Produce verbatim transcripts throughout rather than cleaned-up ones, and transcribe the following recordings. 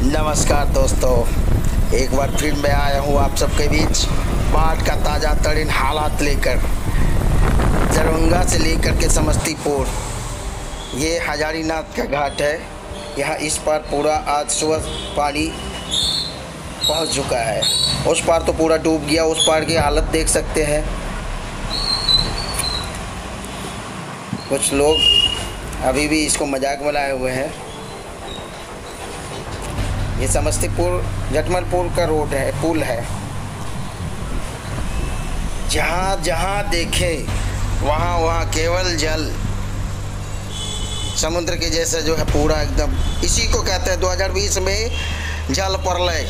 नमस्कार दोस्तों, एक बार फिर मैं आया हूँ आप सबके बीच बाढ़ का ताज़ा तरीन हालात लेकर। दरभंगा से लेकर के समस्तीपुर, ये हजारीनाथ का घाट है। यहाँ इस पार पूरा आज सुबह पानी पहुँच चुका है, उस पार तो पूरा डूब गया। उस पार की हालत देख सकते हैं। कुछ लोग अभी भी इसको मजाक बनाए हुए हैं। ये समस्तीपुर जटमलपुर का रोड है, पुल है। जहाँ जहाँ देखें वहाँ वहाँ केवल जल, समुद्र के जैसे जो है पूरा एकदम। इसी को कहते हैं दो हज़ार बीस में जल प्रलय।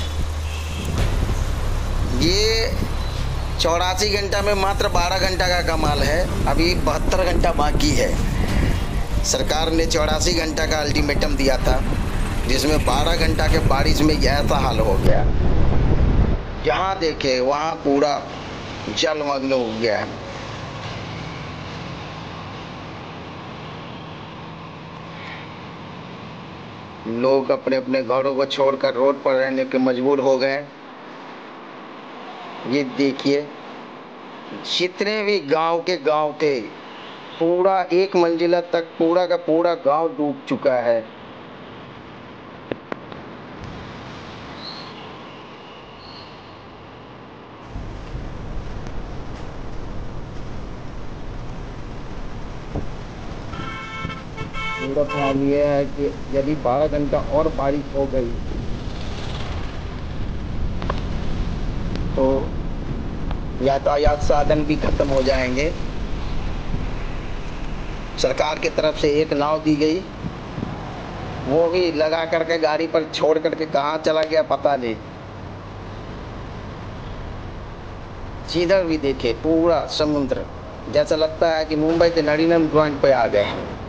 ये चौरासी घंटा में मात्र बारह घंटा का कमाल है। अभी बहत्तर घंटा बाकी है। सरकार ने चौरासी घंटा का अल्टीमेटम दिया था, जिसमें बारह घंटा के बारिश में ऐसा हाल हो गया। जहाँ देखे वहाँ पूरा जलमग्न हो गया है। लोग अपने अपने घरों को छोड़कर रोड पर रहने के मजबूर हो गए। ये देखिए, जितने भी गांव के गांव थे, पूरा एक मंजिला तक पूरा का पूरा गांव डूब चुका है। मेरा ख्याल ये है कि यदि बारह घंटा और बारिश हो गई तो यातायात साधन भी खत्म हो जाएंगे। सरकार की तरफ से एक नाव दी गई, वो भी लगा करके गाड़ी पर छोड़ करके कहाँ चला गया पता नहीं। जिधर भी देखे पूरा समुद्र, जैसा लगता है कि मुंबई के नरीनम पॉइंट पे आ गए।